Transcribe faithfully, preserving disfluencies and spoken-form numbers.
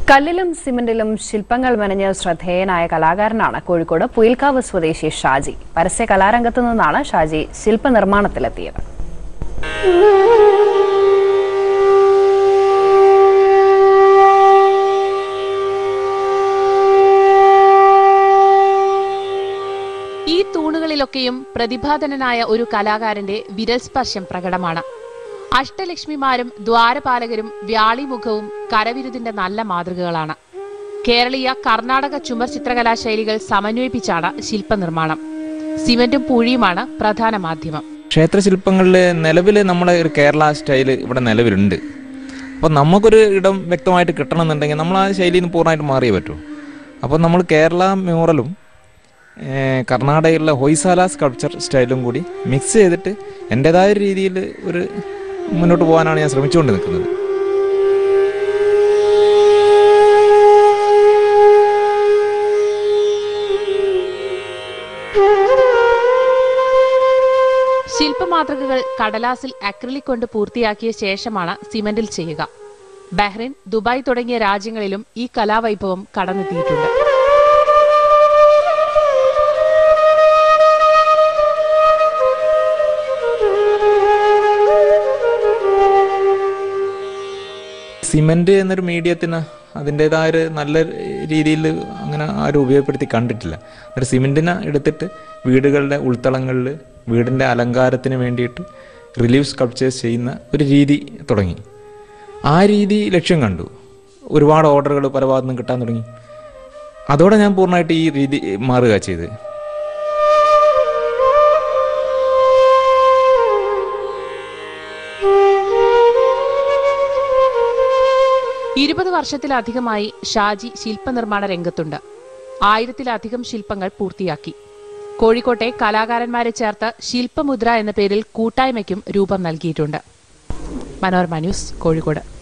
കല്ലിലും സിമന്റിലും ശില്പങ്ങൾ മെനഞ്ഞ ശ്രദ്ധേയനായ കലാകാരനാണ് കോഴിക്കോട് പുയിൽക്കാവ് സ്വദേശി ഷാജി. പരസ്യ കലാരംഗത്തു നിന്നാണ് ഷാജി ശില്പനിർമ്മാണത്തിലെത്തിയത്. ഈ തൂണുകളിലൊക്കെയും പ്രതിഭാധനനായ ഒരു കലാകാരന്റെ വിരൽസ്പർശം പ്രകടമാണ്. അഷ്ടലക്ഷ്മിമാരും ദ്വാരപാലകരും വ്യാളിമുഖവും കരവിരുതിന്റെ നല്ല മാതൃകകളാണ്. കേരളീയ കർണാടക ചുമർ ചിത്രകലാ ശൈലികൾ സമന്വയിപ്പിച്ചാണ് ശില്പനിർമ്മാണം. സിമന്റും പൂഴിയുമാണ് പ്രധാന മാധ്യമം. ക്ഷേത്രശില്പങ്ങളിൽ നിലവിൽ നമ്മുടെ ഒരു കേരള സ്റ്റൈല് ഇവിടെ നിലവിലുണ്ട്. അപ്പോൾ നമുക്കൊരു ഇടം വ്യക്തമായിട്ട് കിട്ടണമെന്നുണ്ടെങ്കിൽ നമ്മൾ ആ ശൈലിയിൽ നിന്ന് പൂർണ്ണമായിട്ട് മാറിയേ പറ്റൂ. അപ്പോൾ നമ്മൾ കേരള മ്യൂറലും കർണാടകയിലുള്ള ഹൊയ്സാല സ്കൾപ്ചർ സ്റ്റൈലും കൂടി മിക്സ് ചെയ്തിട്ട് എൻ്റെതായ രീതിയിൽ ഒരു മുന്നോട്ട് പോകാനാണ് ഞാൻ ശ്രമിച്ചുകൊണ്ട് നിൽക്കുന്നത്. ശില്പമാതൃകകൾ കടലാസിൽ അക്രിലിക് കൊണ്ട് പൂർത്തിയാക്കിയ ശേഷമാണ് സിമന്റിൽ ചെയ്യുക. ബഹ്റിൻ, ദുബായ് തുടങ്ങിയ രാജ്യങ്ങളിലും ഈ കലാവൈഭവം കടന്നെത്തിയിട്ടുണ്ട്. സിമൻറ്റ് എന്നൊരു മീഡിയത്തിന് അതിൻ്റേതായ ഒരു നല്ല രീതിയിൽ അങ്ങനെ ആരും ഉപയോഗപ്പെടുത്തി കണ്ടിട്ടില്ല. ഒരു സിമൻറ്റിനെ എടുത്തിട്ട് വീടുകളുടെ ഉൾത്തളങ്ങളിൽ വീടിൻ്റെ അലങ്കാരത്തിന് വേണ്ടിയിട്ട് റിലീഫ് സ്കൾപ്ചേഴ്സ് ചെയ്യുന്ന ഒരു രീതി തുടങ്ങി. ആ രീതി ലക്ഷ്യം കണ്ടു. ഒരുപാട് ഓർഡറുകൾ പല ഭാഗത്തു നിന്നും കിട്ടാൻ തുടങ്ങി. അതോടെ ഞാൻ പൂർണ്ണമായിട്ട് ഈ രീതി മാറുക ചെയ്ത്. ഇരുപത് വർഷത്തിലധികമായി ഷാജി ശില്പനിർമ്മാണ രംഗത്തുണ്ട്. ആയിരത്തിലധികം ശില്പങ്ങൾ പൂർത്തിയാക്കി. കോഴിക്കോട്ടെ കലാകാരന്മാരെ ചേർത്ത് ശില്പമുദ്ര എന്ന പേരിൽ കൂട്ടായ്മയ്ക്കും രൂപം നൽകിയിട്ടുണ്ട്. മനോരമ ന്യൂസ്, കോഴിക്കോട്.